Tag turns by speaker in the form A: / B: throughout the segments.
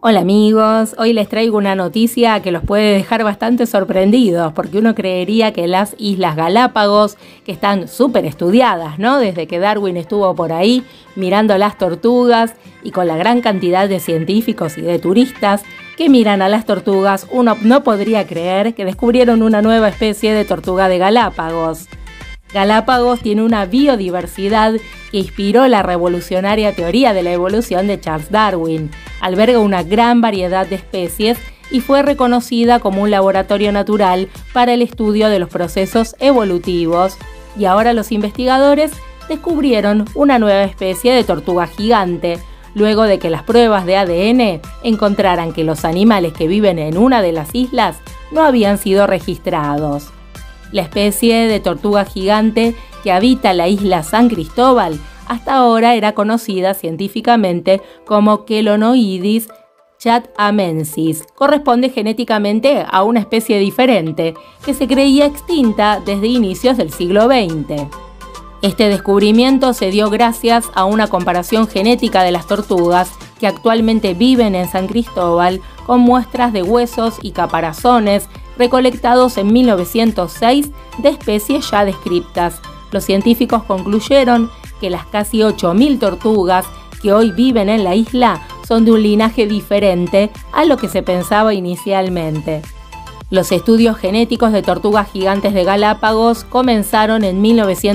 A: Hola amigos, hoy les traigo una noticia que los puede dejar bastante sorprendidos porque uno creería que las Islas Galápagos, que están súper estudiadas, ¿no? Desde que Darwin estuvo por ahí mirando las tortugas y con la gran cantidad de científicos y de turistas que miran a las tortugas, uno no podría creer que descubrieron una nueva especie de tortuga de Galápagos. Galápagos tiene una biodiversidad que inspiró la revolucionaria teoría de la evolución de Charles Darwin. Alberga una gran variedad de especies y fue reconocida como un laboratorio natural para el estudio de los procesos evolutivos. Y ahora los investigadores descubrieron una nueva especie de tortuga gigante, luego de que las pruebas de ADN encontraran que los animales que viven en una de las islas no habían sido registrados. La especie de tortuga gigante que habita la isla San Cristóbal hasta ahora era conocida científicamente como Chelonoidis chathamensis. Corresponde genéticamente a una especie diferente que se creía extinta desde inicios del siglo XX. Este descubrimiento se dio gracias a una comparación genética de las tortugas que actualmente viven en San Cristóbal con muestras de huesos y caparazones recolectados en 1906 de especies ya descriptas. Los científicos concluyeron que las casi 8.000 tortugas que hoy viven en la isla son de un linaje diferente a lo que se pensaba inicialmente. Los estudios genéticos de tortugas gigantes de Galápagos comenzaron en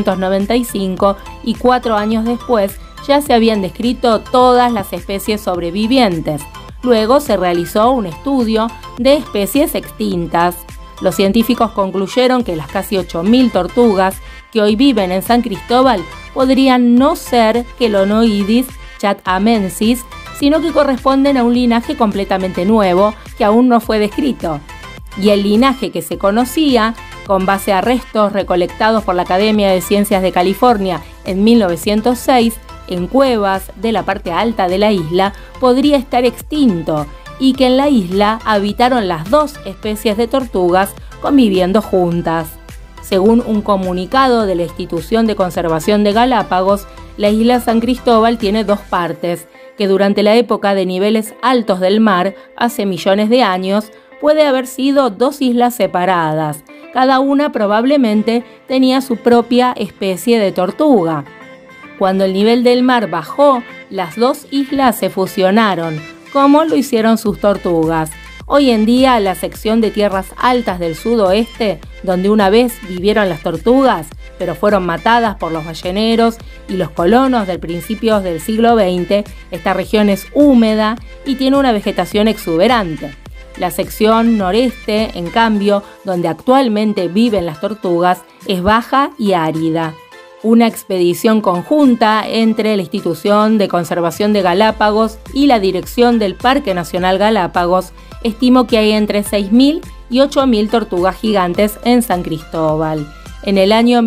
A: 1995 y 4 años después ya se habían descrito todas las especies sobrevivientes. Luego se realizó un estudio de especies extintas. Los científicos concluyeron que las casi 8.000 tortugas que hoy viven en San Cristóbal podrían no ser Chelonoidis chathamensis, sino que corresponden a un linaje completamente nuevo que aún no fue descrito. Y el linaje que se conocía, con base a restos recolectados por la Academia de Ciencias de California en 1906, en cuevas de la parte alta de la isla, podría estar extinto y que en la isla habitaron las dos especies de tortugas conviviendo juntas. Según un comunicado de la Institución de Conservación de Galápagos, la isla San Cristóbal tiene dos partes, que durante la época de niveles altos del mar, hace millones de años, puede haber sido dos islas separadas. Cada una probablemente tenía su propia especie de tortuga. Cuando el nivel del mar bajó, las dos islas se fusionaron, como lo hicieron sus tortugas. Hoy en día, la sección de tierras altas del sudoeste, donde una vez vivieron las tortugas, pero fueron matadas por los balleneros y los colonos del principios del siglo XX, esta región es húmeda y tiene una vegetación exuberante. La sección noreste, en cambio, donde actualmente viven las tortugas, es baja y árida. Una expedición conjunta entre la Institución de Conservación de Galápagos y la Dirección del Parque Nacional Galápagos estimó que hay entre 6.000 y 8.000 tortugas gigantes en San Cristóbal. En el año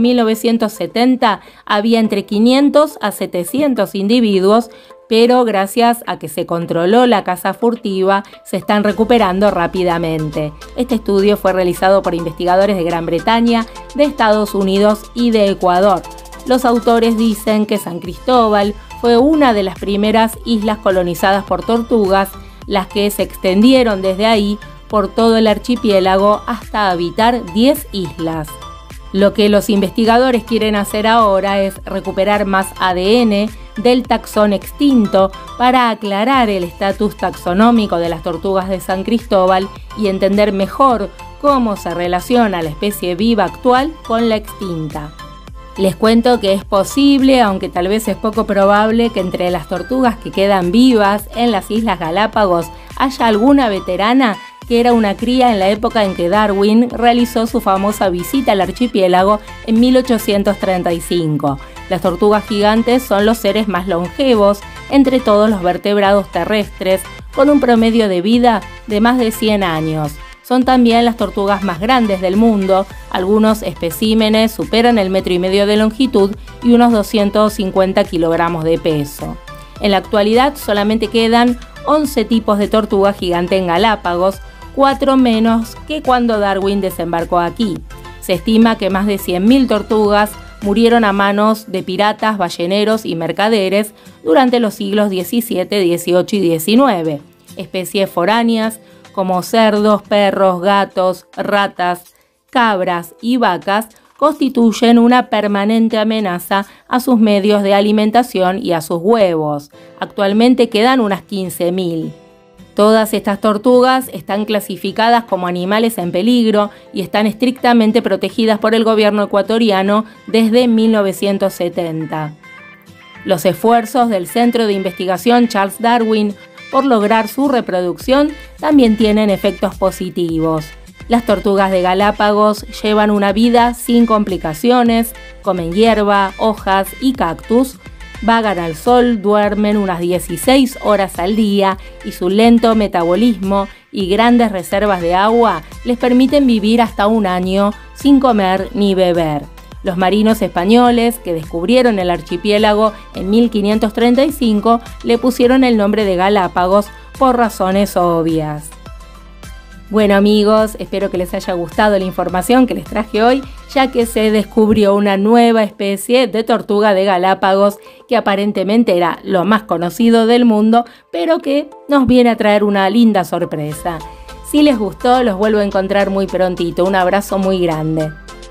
A: 1970 había entre 500 a 700 individuos, pero gracias a que se controló la caza furtiva, se están recuperando rápidamente. Este estudio fue realizado por investigadores de Gran Bretaña, de Estados Unidos y de Ecuador. Los autores dicen que San Cristóbal fue una de las primeras islas colonizadas por tortugas, las que se extendieron desde ahí por todo el archipiélago hasta habitar 10 islas. Lo que los investigadores quieren hacer ahora es recuperar más ADN del taxón extinto para aclarar el estatus taxonómico de las tortugas de San Cristóbal y entender mejor cómo se relaciona la especie viva actual con la extinta. Les cuento que es posible, aunque tal vez es poco probable, que entre las tortugas que quedan vivas en las Islas Galápagos haya alguna veterana que era una cría en la época en que Darwin realizó su famosa visita al archipiélago en 1835. Las tortugas gigantes son los seres más longevos entre todos los vertebrados terrestres, con un promedio de vida de más de 100 años. Son también las tortugas más grandes del mundo. Algunos especímenes superan el 1,5 metros de longitud y unos 250 kilogramos de peso. En la actualidad solamente quedan 11 tipos de tortuga gigante en Galápagos, 4 menos que cuando Darwin desembarcó aquí. Se estima que más de 100.000 tortugas murieron a manos de piratas, balleneros y mercaderes durante los siglos XVII, XVIII y XIX. Especies foráneas como cerdos, perros, gatos, ratas, cabras y vacas constituyen una permanente amenaza a sus medios de alimentación y a sus huevos. Actualmente quedan unas 15.000. Todas estas tortugas están clasificadas como animales en peligro y están estrictamente protegidas por el gobierno ecuatoriano desde 1970. Los esfuerzos del Centro de Investigación Charles Darwin por lograr su reproducción también tienen efectos positivos. Las tortugas de Galápagos llevan una vida sin complicaciones, comen hierba, hojas y cactus, vagan al sol, duermen unas 16 horas al día y su lento metabolismo y grandes reservas de agua les permiten vivir hasta un año sin comer ni beber. Los marinos españoles que descubrieron el archipiélago en 1535 le pusieron el nombre de Galápagos por razones obvias. Bueno amigos, espero que les haya gustado la información que les traje hoy, ya que se descubrió una nueva especie de tortuga de Galápagos que aparentemente era lo más conocido del mundo, pero que nos viene a traer una linda sorpresa. Si les gustó, los vuelvo a encontrar muy prontito. Un abrazo muy grande.